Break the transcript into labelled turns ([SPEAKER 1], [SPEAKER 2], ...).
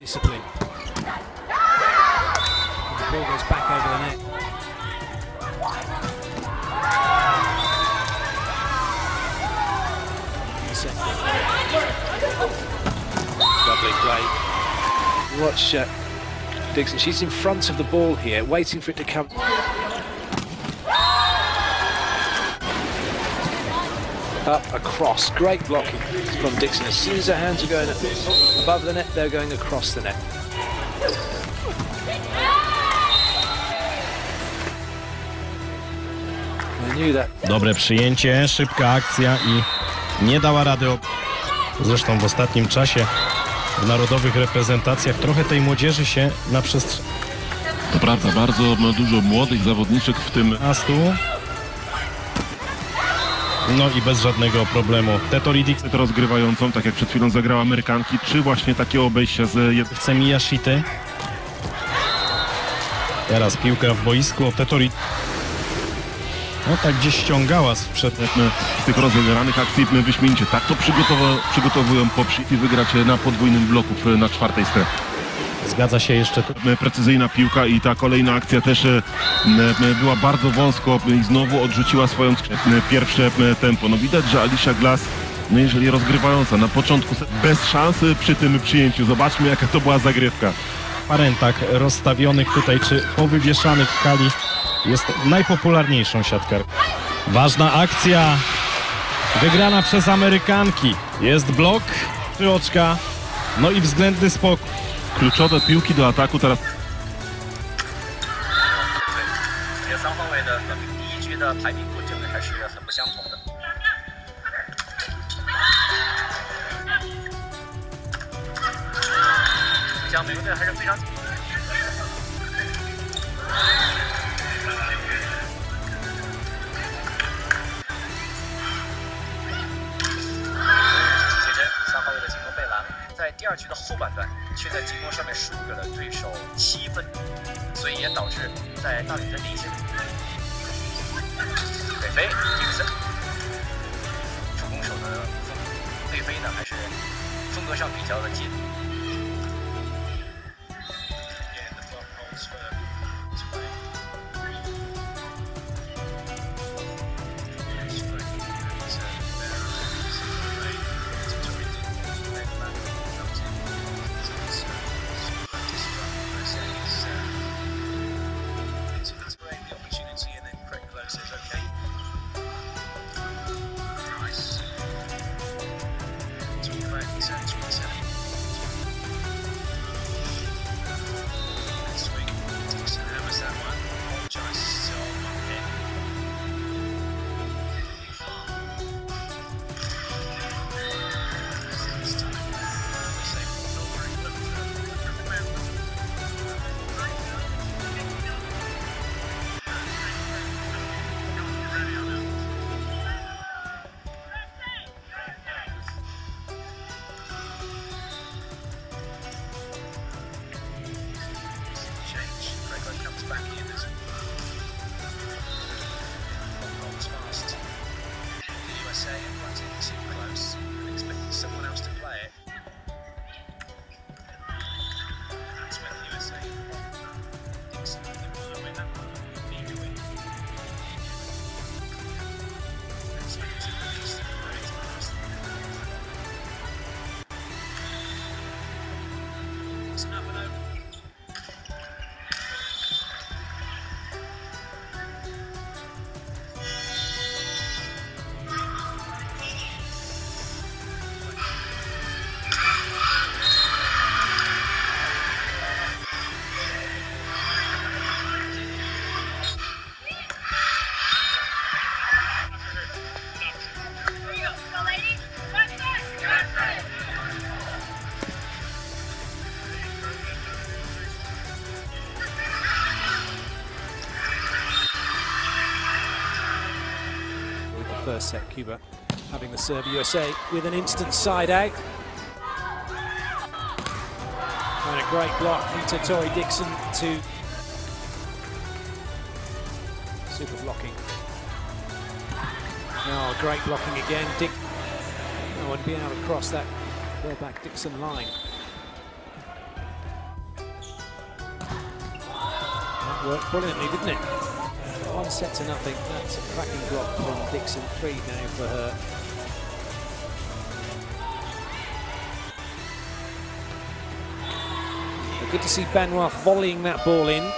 [SPEAKER 1] Discipline. And the ball goes back over the net.
[SPEAKER 2] Lovely play. Watch Dixon. She's in front of the ball here, waiting for it to come. Up, across. Great blocking from Dixon. As soon as her hands are going above the net, they're going across the net. I knew that.
[SPEAKER 3] Dobre przyjęcie, szybka akcja i nie dała rady. Zresztą w ostatnim czasie w narodowych reprezentacjach trochę tej młodzieży się na przestrzeni.
[SPEAKER 4] To prawda, bardzo dużo młodych zawodniczek w tym.
[SPEAKER 3] No i bez żadnego problemu. Tetori Dixon
[SPEAKER 4] Rozgrywającą, tak jak przed chwilą zagrała Amerykanki, czy właśnie takie obejścia z
[SPEAKER 3] chce Miyashity. Teraz piłka w boisku. Tetori no tak gdzieś ściągała sprzed
[SPEAKER 4] z tych rozegranych akcji wyśmienicie. Tak to przygotowują i wygrać na podwójnym bloku na czwartej strefie.
[SPEAKER 3] Zgadza się jeszcze.
[SPEAKER 4] Precyzyjna piłka i ta kolejna akcja też była bardzo wąsko i znowu odrzuciła swoją pierwsze tempo. No widać, że Alicia Glass, no jeżeli rozgrywająca na początku bez szansy przy tym przyjęciu. Zobaczmy, jaka to była zagrywka.
[SPEAKER 3] Parentach rozstawionych tutaj, czy powywieszanych w hali jest najpopularniejszą siatkarką. Ważna akcja wygrana przez Amerykanki. Jest blok, 3 oczka, no i względny spokój.
[SPEAKER 4] Kluczowe piłki do ataku teraz.
[SPEAKER 1] First set, Cuba having the serve. USA with an instant side out. And a great block from Tetori Dixon to super blocking. Oh, great blocking again. No one being able to cross that well back Dixon line. worked brilliantly, didn't it? 1 set to nothing. That's a cracking block from Dixon. 3 now for her. But good to see Benoit volleying that ball in.